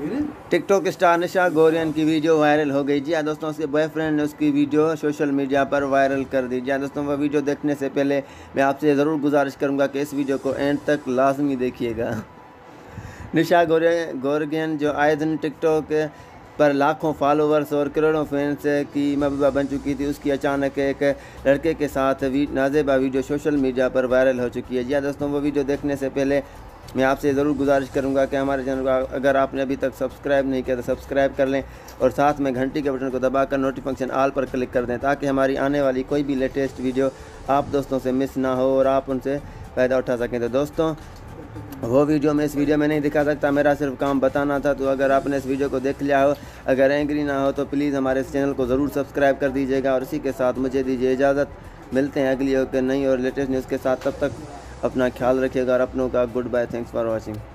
TikTok star निशा गौरियन की video viral हो गई। जी हाँ दोस्तों, उसके बॉयफ्रेंड ने उसकी वीडियो सोशल मीडिया पर वायरल कर दी। जी हाँ दोस्तों, वह वीडियो देखने से पहले मैं आपसे ज़रूर गुजारिश करूँगा कि इस वीडियो को एंड तक लाजमी देखिएगा। निशा गौरियन जो आए दिन टिकटॉक पर लाखों फॉलोवर्स और करोड़ों फैंस की महबूबा बन चुकी थी, उसकी अचानक एक लड़के के साथ नाज़ेबा वीडियो सोशल मीडिया पर वायरल हो चुकी है। जी हाँ दोस्तों, वो वीडियो देखने से पहले मैं आपसे ज़रूर गुजारिश करूंगा कि हमारे चैनल को अगर आपने अभी तक सब्सक्राइब नहीं किया तो सब्सक्राइब कर लें और साथ में घंटी के बटन को दबाकर नोटिफिकेशन ऑल पर क्लिक कर दें, ताकि हमारी आने वाली कोई भी लेटेस्ट वीडियो आप दोस्तों से मिस ना हो और आप उनसे फ़ायदा उठा सकें। तो दोस्तों, वो वीडियो मैं इस वीडियो में नहीं दिखा सकता, मेरा सिर्फ काम बताना था। तो अगर आपने इस वीडियो को देख लिया हो, अगर एंग्री ना हो तो प्लीज़ हमारे इस चैनल को ज़रूर सब्सक्राइब कर दीजिएगा और इसी के साथ मुझे दीजिए इजाज़त। मिलते हैं अगली नई और लेटेस्ट न्यूज़ के साथ, तब तक अपना ख्याल रखिएगा और अपनों का goodbye. Thanks for watching.